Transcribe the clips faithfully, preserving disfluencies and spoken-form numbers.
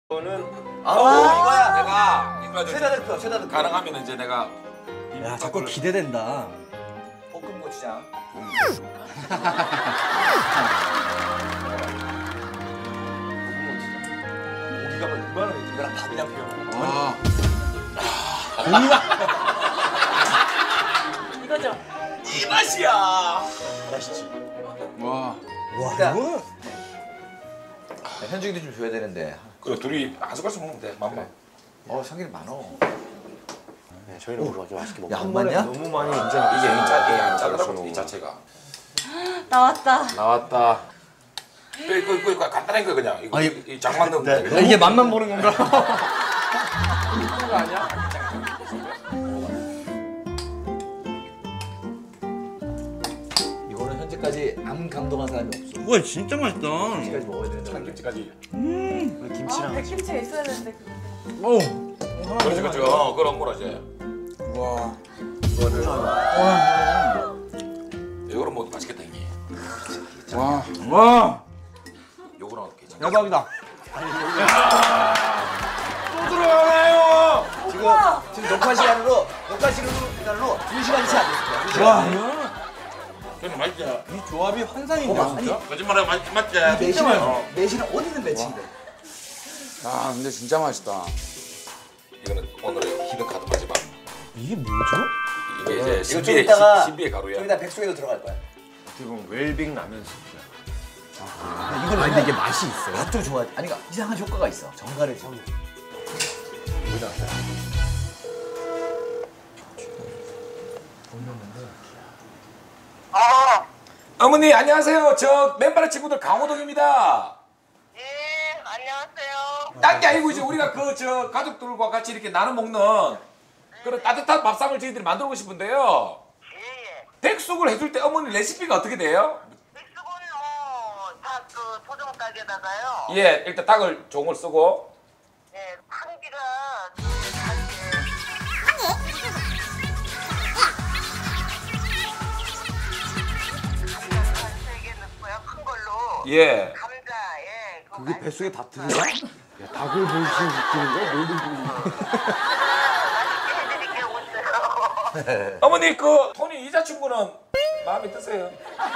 이거는 아, 이거야. 내가 이거 최다 득표, 최다 득표. 가능하면 이제 내가 야, 자꾸 기대된다. 볶음 고추장. 고기가 뭐 이만한 이거랑 밥이랑 비벼 먹으면 아, 이거죠? 이 맛이야. 맛있지. 와, 와, 일단- 이거 현중이도 좀 줘야 되는데. 그래 둘이 한 숟갈씩 먹으면 돼. 맘만. 어, 참기름 많어. 네, 저희는 뭐 좀 맛있게 먹고. 야, 한 번이야? 너무 많이 이게 진짜 이 짜, 이게 짜더라고, 짜더라고 이 자체가. 나왔다. 나왔다. 이거 이거 이거 이거 간단한 거 그냥 이거 아니, 이 장만 넣으면 돼. 야, 이게 맛만 보는 건가? 그런 거 아니야? 이거는 현재까지 안 감동한 사람이 없어. 와, 진짜 맛있다. 현재까지 먹어야 되는데. 참김치까지. 아, 백김치가 있어야 되는데. 오. 그렇지 그렇지. 어, 그럼 뭐라지. 와. 이거를 이거는 뭐 맛있겠다 이게. 와. 와. 요거는 괜찮아. 대박이다. 또 들어가나요? 지금 지금 녹화 시간으로 녹화 시간으로 두 시간이 채 안 됐을 거야. 와, 이거 저는 맛있지. 이 조합이 환상인데, 진짜? 거짓말하고 맛 맞지. 매실은 어. 매실은 어디든 매칭돼. 아 근데 진짜 맛있다. 이거는 오늘의 히든 카드 마지막. 이게 뭐죠? 이게 이제 이거 좀 신비의 이따가 신- 신비의 가루야. 좀 이따 백숙에도 들어갈 거야. 어떻게 보면 웰빙 라면 스프야. 이걸 근데 이게 맛이 있어요? 맛도 좋아. 아니 그러니까 이상한 효과가 있어. 정갈을 쳐. 어머니 안녕하세요. 저 맨발의 친구들 강호동입니다. 예, 안녕하세요. 딴 게 아니고 이제 우리가 그 저 가족들과 같이 이렇게 나눠 먹는 그런 따뜻한 밥상을 저희들이 만들고 싶은데요. 예, 예. 백숙을 해줄 때 어머니 레시피가 어떻게 돼요? 백숙은 뭐, 다 그 토종 닭에다가요. 예, 일단 닭을 종을 쓰고 예, 한기가 한 세 개 넣고요. 큰 걸로. 예. 감자, 예. 그거 그게 많이 뱃속에 다 넣어요. 들어가? 야, 닭을 분식시키는 거야? 모든 분이. 맛있게 해드릴게요, 오세요. 어머니 그 토니 이자친구는 마음에 드세요?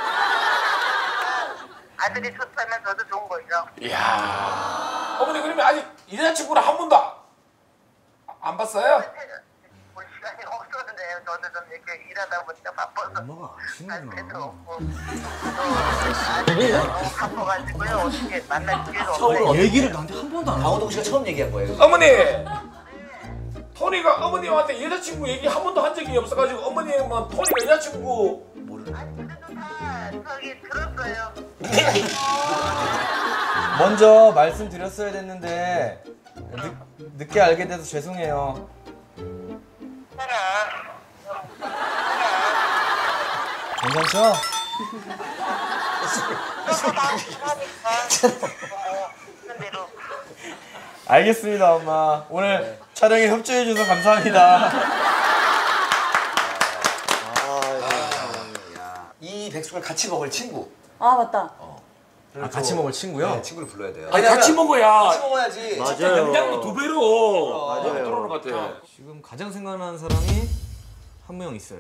아들이 좋다면 저도 좋은 거죠. 이야. 어머니 그러면 아직 이자친구를 한 번도 안- 안 봤어요? 볼 시간이 없었는데요. 저도 좀 이렇게 일하다 보니까 바빠서. 엄마가 갈 때도 아시는구나. 없고. 또 아들이 너무 바빠가지고요. 어떻게 만날 기회가 없어요. 얘기를 나한테 한 번도 안 하고. 강호동 씨가 처음 얘기한 거예요. 어머니 토니가 어머님한테 여자친구 얘기 한 번도 한 적이 없어가지고 어머님은 토니가 여자친구 아니 그래도 다 저기 들었어요. 먼저 말씀드렸어야 됐는데 늦, 늦게 알게 돼서 죄송해요. 하나. 괜찮죠? 하니까 뭐 하는 대로. 알겠습니다, 엄마. 오늘 촬영에 협조해 주셔서 감사합니다. 이 백숙을 같이 먹을 친구. 아, 맞다. 아, 같이 먹을 친구요? 네, 친구를 불러야 돼요. 아니 같이 먹어야 같이 먹어야지. 맞아요. 영양도 두 배로 맞아요. 들어오는 것 같아. 지금 가장 생각나는 사람이 한 명 있어요.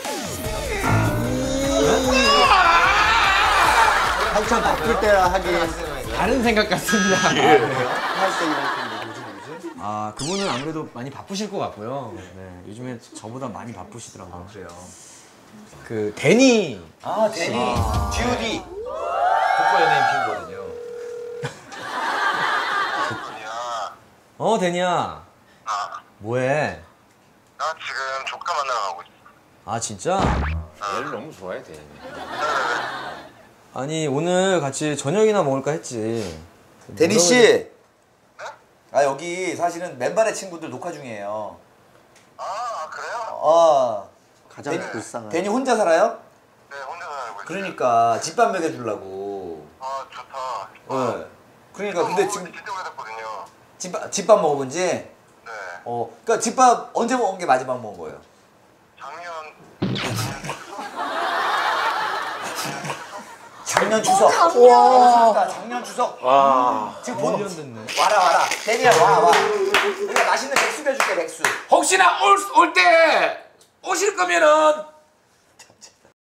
한참 바쁠 때라 하긴. 다른 생각 같습니다. 할 때 이런 누구지? 아, 그분은 아무래도 많이 바쁘실 것 같고요. 네, 요즘에 저보다 많이 바쁘시더라고요. 그래요. 그 데니. 아, 데니. 지우디. 독보 연예인 핑거든요. 야, 어, 데니야. 아, 뭐해? 나 지금 조카 만나러 가고 있어. 아, 진짜? 얘를 너무 좋아해, 대 아니, 오늘 같이 저녁이나 먹을까 했지. 데니 씨. 네? 아, 여기 사실은 맨발의 친구들 녹화 중이에요. 아, 그래요? 아. 가장 데니, 불쌍한. 데니 혼자 살아요? 네, 혼자 살고 있어요. 그러니까 집밥 먹여주려고. 아, 좋다. 네. 그러니까 근데 지금 진짜 오래됐거든요. 집밥 집밥 먹어본 지. 네, 어. 그러니까 집밥 언제 먹은 게 마지막 먹은 거예요? 작년 작년 추석. 와. 작년 추석. 와. 지금 본 와라 와라. 데니야 와 와. 우리가 맛있는 백수 해줄게 백수. 혹시나 올 올 때 오실 거면은